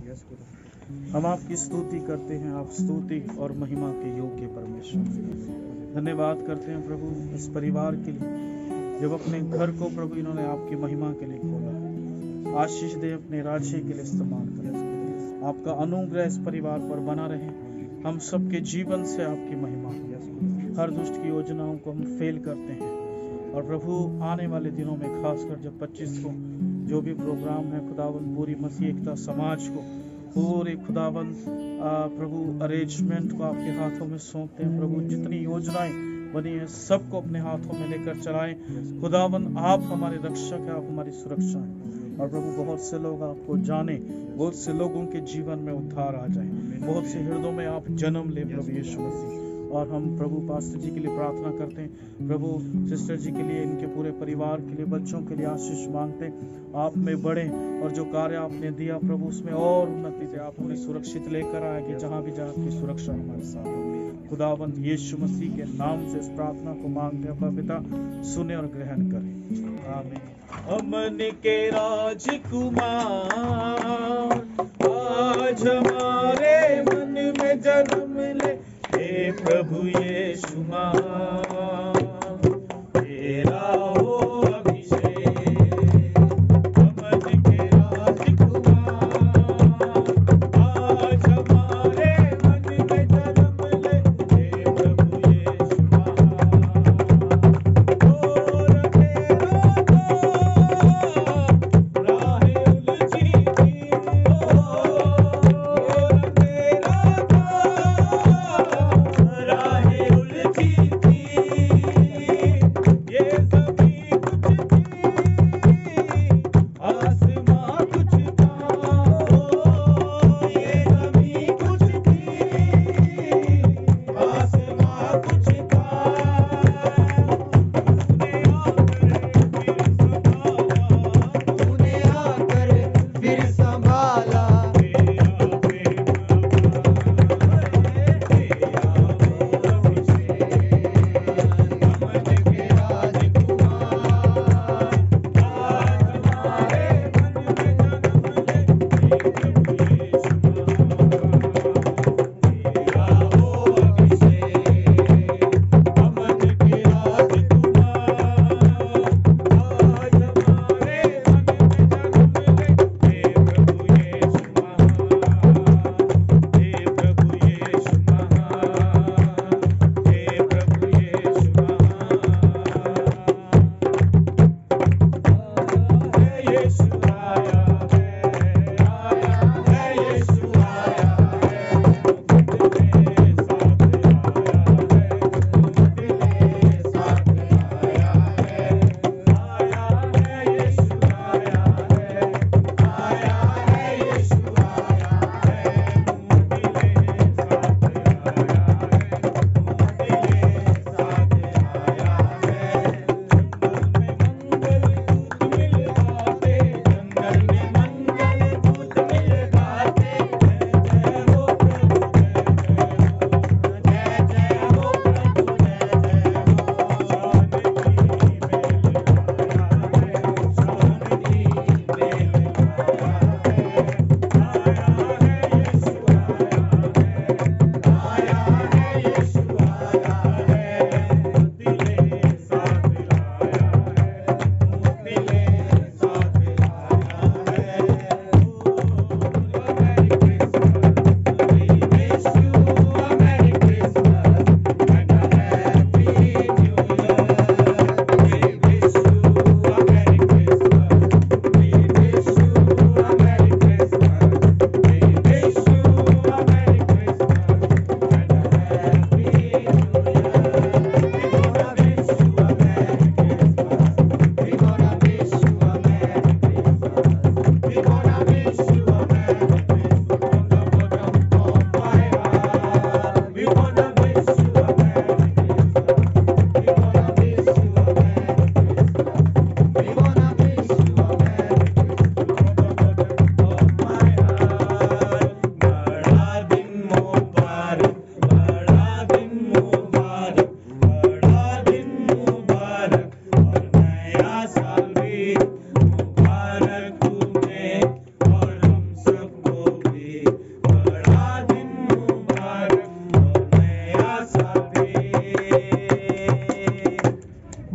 हम आपकी स्तुति करते हैं, आप स्तुति और महिमा के योग्य परमेश्वर। धन्यवाद करते हैं प्रभु इस परिवार के लिए, जब अपने घर को प्रभु इन्होंने आपकी महिमा के लिए खोला। आशीष दे, अपने राज्य के लिए इस्तेमाल करें। आपका अनुग्रह इस परिवार पर बना रहे, हम सबके जीवन से आपकी महिमा। हर दुष्ट की योजनाओं को हम फेल करते हैं, और प्रभु आने वाले दिनों में खासकर जब 25 को जो भी प्रोग्राम है खुदावंद, पूरी मसीह एकता समाज को, पूरे खुदावंद प्रभु अरेंजमेंट को आपके हाथों में सौंपते हैं। प्रभु जितनी योजनाएं बनी है सबको अपने हाथों में लेकर चलाएं। खुदावंद आप हमारे रक्षक हैं, आप हमारी सुरक्षा हैं। और प्रभु बहुत से लोग आपको जाने, बहुत से लोगों के जीवन में उद्धार आ जाए, बहुत से हृदयों में आप जन्म ले प्रभु यीशु मसीह। और हम प्रभु पास्टर जी के लिए प्रार्थना करते हैं, प्रभु सिस्टर जी के लिए, इनके पूरे परिवार के लिए, बच्चों के लिए आशीष मांगते हैं। आप में बढ़े और जो कार्य आपने दिया प्रभु उसमें और उन्नति से आप हमें सुरक्षित लेकर आएंगे। जहाँ भी जहाँ आपकी सुरक्षा हमारे साथ हो। खुदावंद यीशु मसीह के नाम से इस प्रार्थना को मांगते हैं, पिता सुने और ग्रहण करें, आमीन। अमन के राजकुमार आज हमारे मन में जन्म ले, हे प्रभु यीशु तेरा हो अभिषेक। अमन के राजकुमार आज हमारे मन में जन्म ले, हे प्रभु यीशु राहें उलझी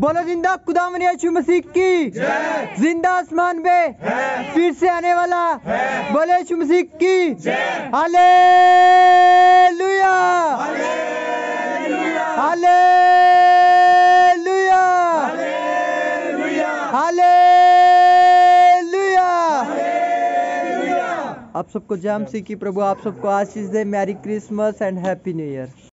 बोलो जिंदा खुदावंद यीशु मसीह की जिंदा आसमान पे फिर से आने वाला बोलो यीशु मसीह की हालेलुया हालेलुया हालेलुया। आप सबको जय मसीह की। प्रभु आप सबको आशीष दे। Merry Christmas and happy new year.